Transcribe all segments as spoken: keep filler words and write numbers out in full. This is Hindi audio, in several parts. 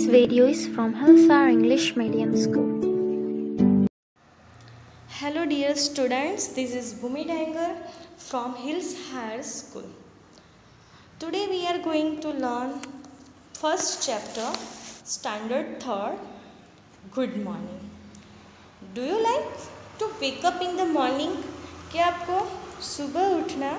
video is from Hillsar English Medium School. Hello dear students, this is Bhumi Dangar from Hills Higher School. Today we are going to learn first chapter, standard third, good morning. Do you like to wake up in the morning? क्या आपको सुबह उठना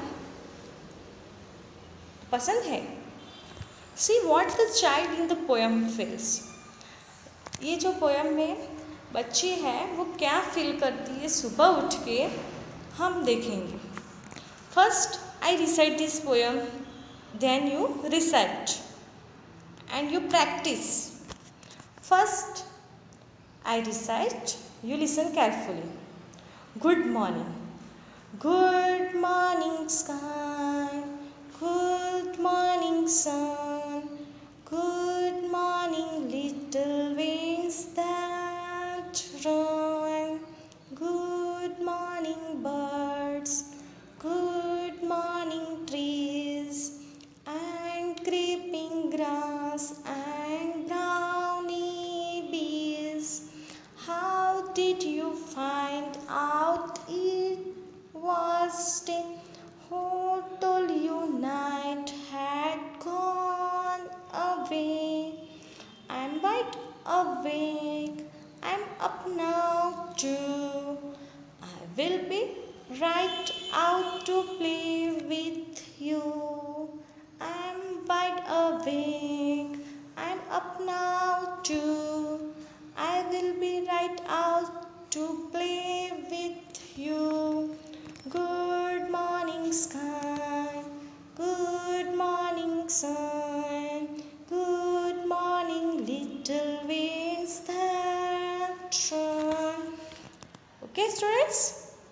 पसंद है? See what the child in the poem feels. ये जो पोएम में बच्ची है वो क्या फील करती है सुबह उठ के, हम देखेंगे. First I recite this poem, then you recite and you practise. First I recite, you listen carefully. Good morning. Good morning sky, good morning sun, good morning little wings that run, good morning birds, good morning trees and creeping grass and brownie bees. How did you find out it was day? Who told you night had gone away? I'm wide awake, I'm up now too. I will be right out to play with you. I'm wide awake, I'm up now too. I will be right out to play with you. Good morning sky, good morning sun, good morning little wings that run. Okay students,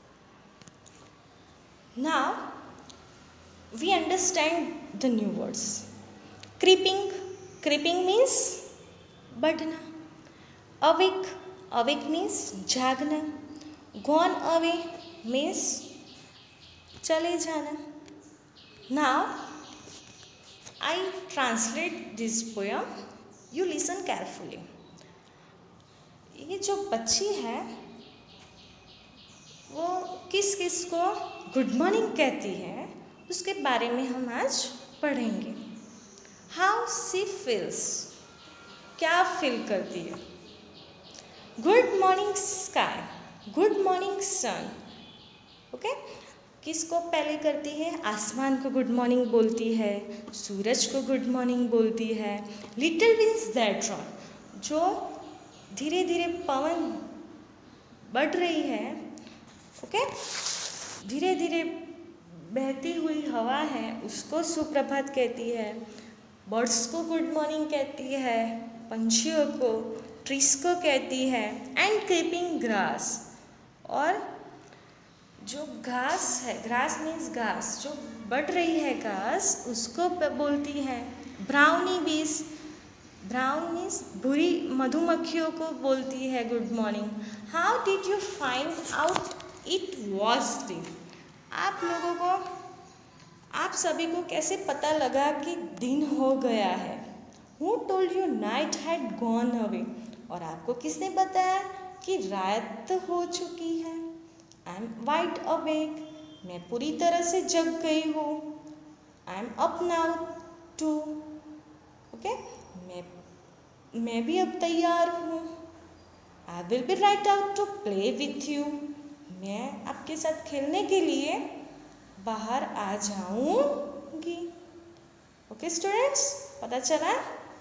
now we understand the new words. Creeping, creeping means बढ़ना. Awake, awake means जागना. Gone away means चले जाना. Now I translate this poem. You listen carefully. ये जो बच्ची है वो किस किस को गुड मॉर्निंग कहती है उसके बारे में हम आज पढ़ेंगे. हाउ सी फील्स, क्या फील करती है. Good morning sky, good morning sun. Okay, किसको पहले करती है? आसमान को गुड मॉर्निंग बोलती है, सूरज को गुड मॉर्निंग बोलती है. लिटिल विंड्स दैट रन, जो धीरे धीरे पवन बढ़ रही है, ओके, धीरे धीरे बहती हुई हवा है, उसको सुप्रभात कहती है. बर्ड्स को गुड मॉर्निंग कहती है, पंछियों को, ट्रीज को कहती है. एंड क्रीपिंग ग्रास, और जो घास है, ग्रास मीन्स घास, जो बढ़ रही है घास, उसको बोलती है. ब्राउनी बीज, ब्राउन मीन्स भूरी मधुमक्खियों को बोलती है good morning. How did you find out it was day. आप लोगों को, आप सभी को कैसे पता लगा कि दिन हो गया है. Who told you night had gone away, और आपको किसने बताया कि रात हो चुकी है. आई एम वाइड अवेक, मैं पूरी तरह से जग गई हूँ. I am up now too, okay, मैं मैं भी अब तैयार हूँ. I will be right out to play with you, मैं आपके साथ खेलने के लिए बाहर आ जाऊँगी. ओके स्टूडेंट्स, पता चला.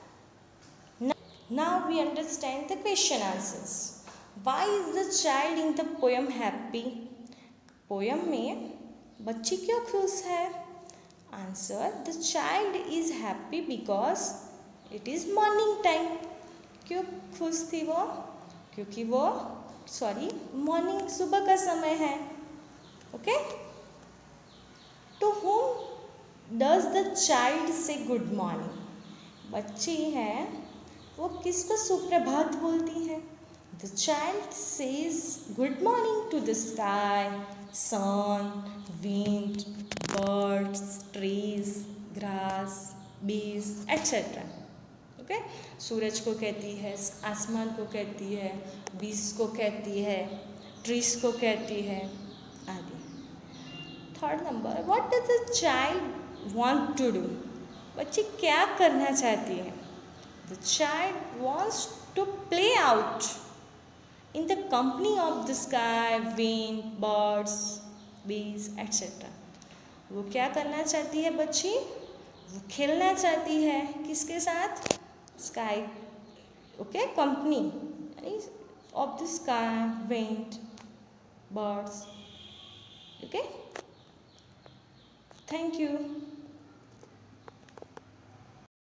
Now we understand the question answers. Why is the child in the poem happy? Poem में बच्ची क्यों खुश है? Answer, the child is happy because it is morning time. क्यों खुश थी वो? क्योंकि वो, सॉरी, मॉर्निंग, सुबह का समय है. Okay. To whom does the child say good morning? बच्ची है वो किसको सुप्रभात बोलती है? The child says good morning to the sky, sun, wind, birds, trees, grass, bees, et cetera. Okay, सूरज को कहती है, आसमान को कहती है, बीज को कहती है, ट्रीज को कहती है आदि। Third number, what does the child want to do? बच्ची क्या करना चाहती है? The child wants to play out in the company of the sky, wind, birds, bees et cetera. वो क्या करना चाहती है बच्ची? वो खेलना चाहती है किसके साथ? Sky, okay, company of the sky, wind, birds, okay. Thank you.